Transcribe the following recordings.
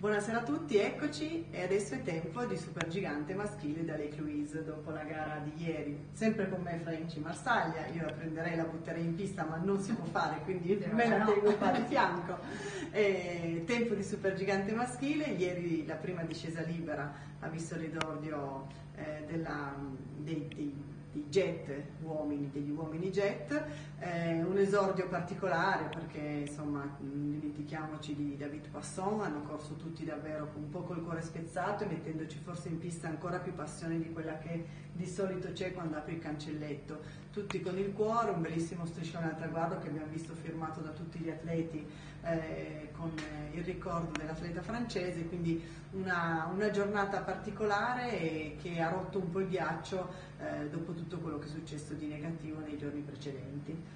Buonasera a tutti, eccoci e adesso è tempo di Supergigante maschile da Lake Louise dopo la gara di ieri, sempre con me Franci Marsaglia. Io la prenderei, la butterei in pista ma non si può fare, quindi me la tengo qua di fianco. Tempo di Supergigante maschile, ieri la prima discesa libera ha visto l'esordio dei jet uomini, degli uomini jet, un esordio particolare perché insomma dimentichiamoci di David Passon, hanno corso tutti davvero un po' col cuore spezzato e mettendoci forse in pista ancora più passione di quella che di solito c'è quando apri il cancelletto, tutti con il cuore, un bellissimo striscione al traguardo che abbiamo visto firmato da tutti gli atleti con il ricordo dell'atleta francese, quindi una giornata particolare che ha rotto un po' il ghiaccio dopo tutto quello che è successo di negativo nei giorni precedenti.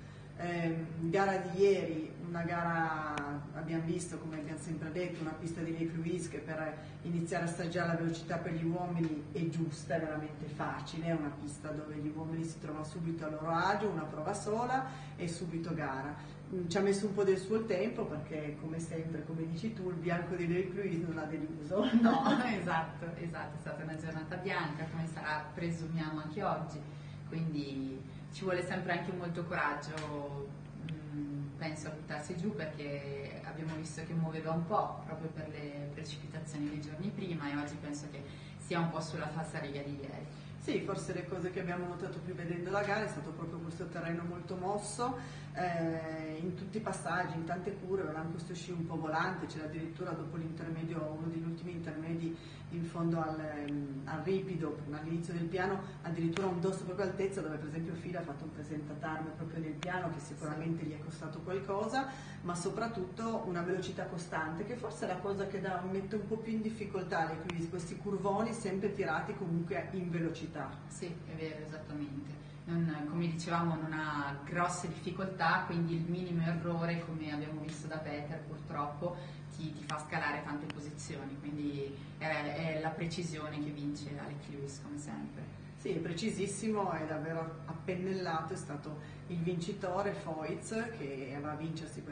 Gara di ieri, una gara abbiamo visto, come abbiamo sempre detto, una pista di Lake Louise che per iniziare a assaggiare la velocità per gli uomini è giusta, è veramente facile, è una pista dove gli uomini si trovano subito a loro agio, una prova sola e subito gara. Ci ha messo un po' del suo tempo perché come sempre, come dici tu, il bianco di Lake Louise non ha deluso. No, esatto, è stata una giornata bianca come sarà presumiamo anche oggi, quindi ci vuole sempre anche molto coraggio, penso, a buttarsi giù perché abbiamo visto che muoveva un po' proprio per le precipitazioni dei giorni prima e oggi penso che sia un po' sulla falsariga di ieri. Sì, forse le cose che abbiamo notato più vedendo la gara è stato proprio questo terreno molto mosso, in tutti i passaggi, in tante curve, avevamo questo sci un po' volante, c'era addirittura dopo l'intermedio, uno degli ultimi intermedi in fondo al ripido, all'inizio del piano, addirittura un dosso proprio altezza dove per esempio Phil ha fatto un presentatarme proprio nel piano che sicuramente gli è costato qualcosa, ma soprattutto una velocità costante che forse è la cosa che mette un po' più in difficoltà questi curvoni sempre tirati comunque in velocità. Sì, è vero, esattamente. Come dicevamo non ha grosse difficoltà, quindi il minimo errore, come abbiamo visto da Peter purtroppo, ti fa scalare tante posizioni, quindi è la precisione che vince Alex Lewis come sempre. Sì, è precisissimo, è davvero appennellato, è stato il vincitore Foyz che va a vincersi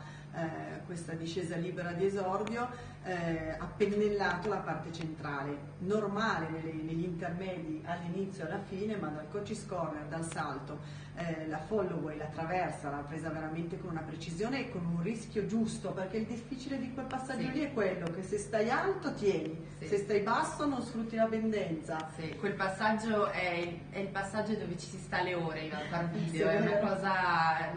questa discesa libera di esordio, ha pennellato la parte centrale, normale negli intermedi all'inizio e alla fine, ma dal coach's corner, dal salto, la followay, la traversa l'ha presa veramente con una precisione e con un rischio giusto, perché il difficile di quel passaggio lì è quello che se stai alto tieni, se stai basso non sfrutti la pendenza. Sì, quel passaggio è il passaggio dove ci si sta le ore io a far video, è una cosa,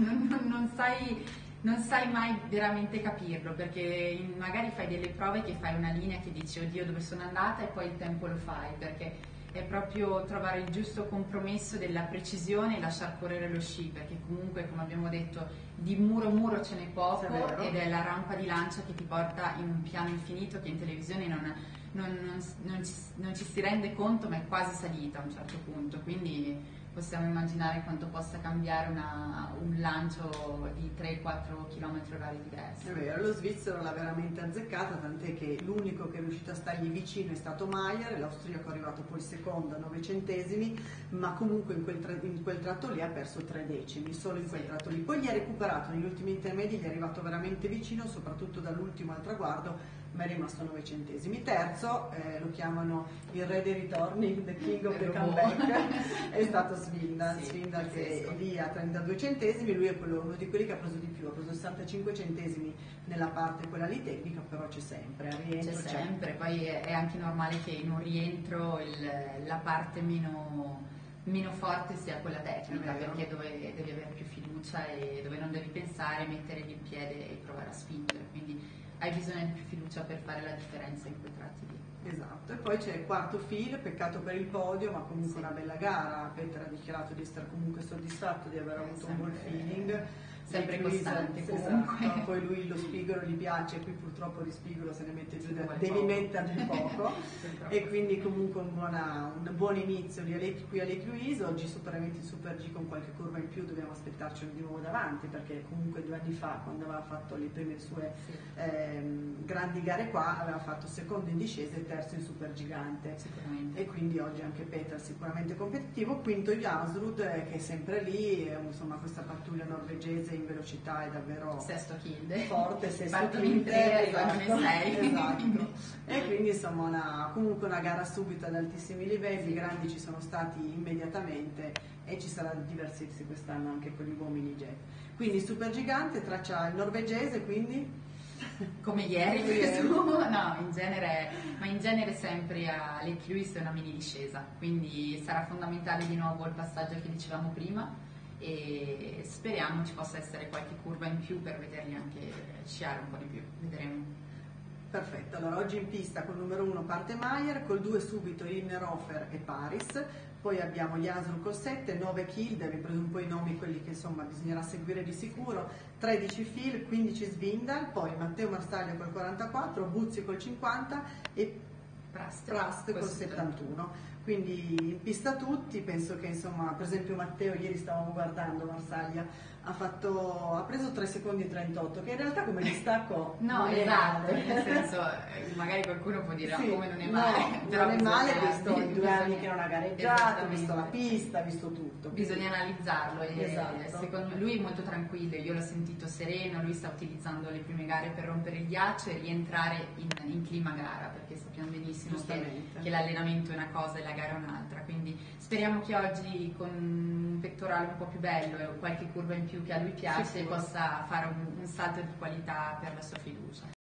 non sai mai veramente capirlo, perché magari fai delle prove che fai una linea che dici oddio dove sono andata e poi il tempo lo fai, perché è proprio trovare il giusto compromesso della precisione e lasciar correre lo sci, perché comunque come abbiamo detto di muro a muro ce n'è poco ed è la rampa di lancia che ti porta in un piano infinito che in televisione non ci si rende conto, ma è quasi salita a un certo punto, quindi possiamo immaginare quanto possa cambiare un lancio di 3-4 km/h diversi. È vero, lo svizzero l'ha veramente azzeccata, tant'è che l'unico che è riuscito a stargli vicino è stato Mayer, l'austriaco è arrivato poi secondo a 9 centesimi, ma comunque in quel tratto lì ha perso 3 decimi, solo in quel tratto lì. Poi gli ha recuperato negli ultimi intermedi, gli è arrivato veramente vicino, soprattutto dall'ultimo al traguardo, ma è rimasto 9 centesimi. Terzo, lo chiamano il re dei ritorni, the king of the comeback, è stato Svindal, che è lì a 32 centesimi, lui è uno di quelli che ha preso di più, ha preso 65 centesimi nella parte quella lì tecnica, però c'è sempre, al rientro c'è sempre, poi è anche normale che in un rientro la parte meno forte sia quella tecnica, perché dove devi avere più fiducia e dove non devi pensare, mettere lì il piede e provare a spingere, quindi hai bisogno di più fiducia per fare la differenza in quei tratti lì. Esatto, e poi c'è il quarto Phil, peccato per il podio, ma comunque una bella gara. Peter ha dichiarato di essere comunque soddisfatto di aver avuto un buon feeling. Sempre costante comunque. Esatto. Poi lui lo spigolo gli piace, qui purtroppo di spigolo se ne mette giù, devi mettergli poco e quindi comunque un buon inizio qui a Lake Louise. Oggi superamenti in Super G con qualche curva in più, dobbiamo aspettarci di nuovo davanti, perché comunque 2 anni fa quando aveva fatto le prime sue grandi gare qua aveva fatto secondo in discesa e terzo in Super Gigante, e quindi oggi anche Peter sicuramente competitivo. Quinto Jansrud che è sempre lì, insomma questa pattuglia norvegese in velocità è davvero Sesto Kild, forte, sesto partono in Kild, 3, arrivano in 6. esatto. E quindi insomma comunque una gara subito ad altissimi livelli, i grandi ci sono stati immediatamente e ci sarà divertirsi quest'anno anche con gli uomini jet. Quindi Supergigante traccia il norvegese, quindi come ieri, no, in genere sempre a Lake Louise è una mini discesa, quindi sarà fondamentale di nuovo il passaggio che dicevamo prima e speriamo ci possa essere qualche curva in più per vederli anche sciare un po' di più, vedremo. Perfetto, allora oggi in pista col numero 1 parte Mayer, col 2 subito Innerhofer e Paris, poi abbiamo gli Asru col 7, 9 Kild, vi ho preso un po' i nomi, quelli che insomma bisognerà seguire di sicuro, 13 Phil, 15 Svindal, poi Matteo Marsaglio col 44, Buzzi col 50 e Prast col 71. Quindi in pista tutti, penso che insomma, per esempio Matteo, ieri stavamo guardando Marsaglia, ha preso 3 secondi e 38, che in realtà come distacco no, non esatto, è male. Nel senso, magari qualcuno può dire sì, come non è male, no, però non è male, bisogna- visto i 2 anni che non ha gareggiato, visto la Esattamente. pista, visto tutto. Bisogna analizzarlo e Esatto. secondo me lui è molto tranquillo, io l'ho sentito sereno, lui sta utilizzando le prime gare per rompere il ghiaccio e rientrare in clima gara, perché sappiamo benissimo che l'allenamento è una cosa e la gara è un'altra, quindi speriamo che oggi con un pettorale un po' più bello e qualche curva in più che a lui piace possa fare un salto di qualità per la sua fiducia.